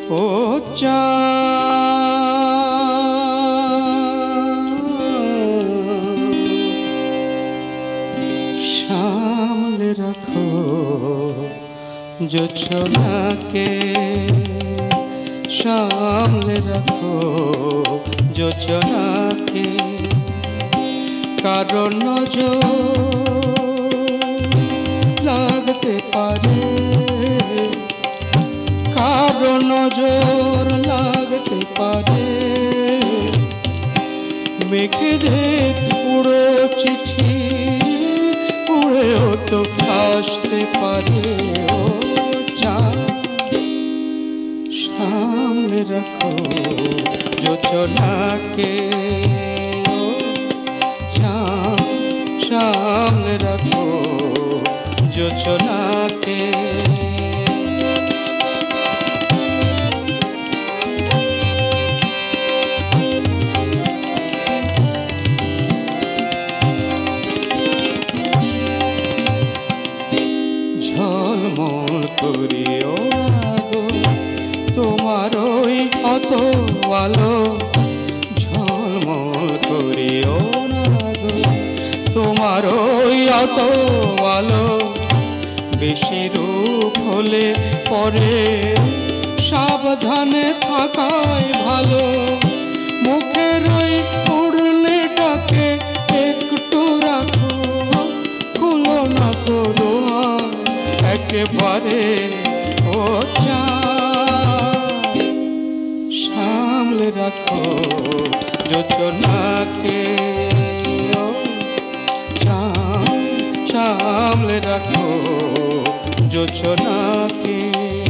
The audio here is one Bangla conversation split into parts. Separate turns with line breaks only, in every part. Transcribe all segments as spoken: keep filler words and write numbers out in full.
ও চাঁদ সামলে রাখো জোছনাকে, সামলে রাখো জোছনাকে, কারণ নজর লাগতে পারে, কারণ নজর লাগতে পারে। মেঘেদের পুরো চিঠি উড়েও তো আসতে পারে। ও চাঁদ সামনে রাখো জোছনাকে, ও চাঁদ সামনে রাখো জোছনাকে। ঝলমল করিও আগো তোমার ওই অত আলো, ঝলমল করিও আগো তোমার ওই অত আলো। বেশি রূপ হলে পরে সাবধানে থাকাই ভালো। মুখের ওই উড়নেটাকে একটু রাখো, খুলো না করো একেবারে। ও চাঁদ সামলে রাখো জোছনাকে, ও চাঁদ সামলে রাখো জোছনাকে।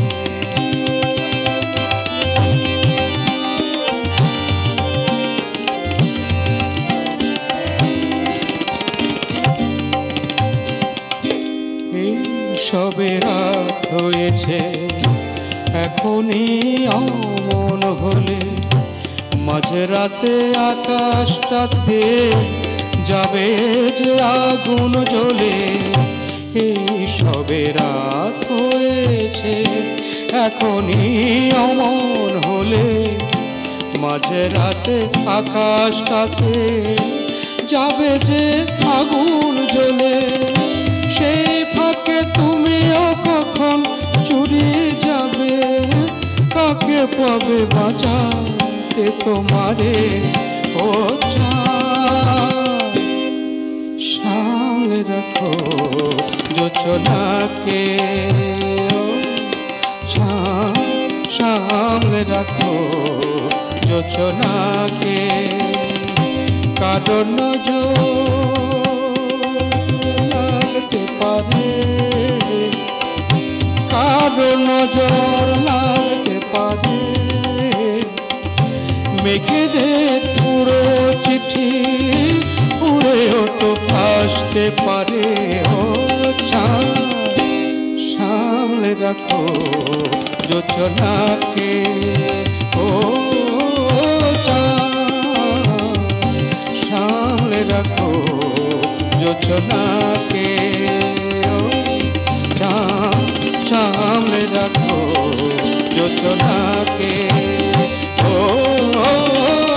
সবে রাত হয়েছে এখনই অমন হলে, মাঝরাতে আকাশটাতে যাবে যে আগুন জ্বলে। এই সবে রাত হয়েছে এখনই অমন হলে, মাঝরাতে আকাশটাতে যাবে যে আগুন জ্বলে। সেই ফাঁকে তুমিও কখন চুরি যাবে, কাকে পাবে বাঁচাতে তোমারে। ও চাঁদ সামলে রাখো জোছনাকে, ও চাঁদ সামলে রাখো জোছনাকে, কারণ নজর পারে, কারো নজর লাগতে পারে। মেঘেদের পুরো চিঠি উড়েও তো আসতে পারে। ও চাঁদ সামলে রাখো জোছনাকে, ও চাঁদ সামলে রাখো জোছনাকে, ও চাঁদ সামলে রাখো জোছনাকে, ও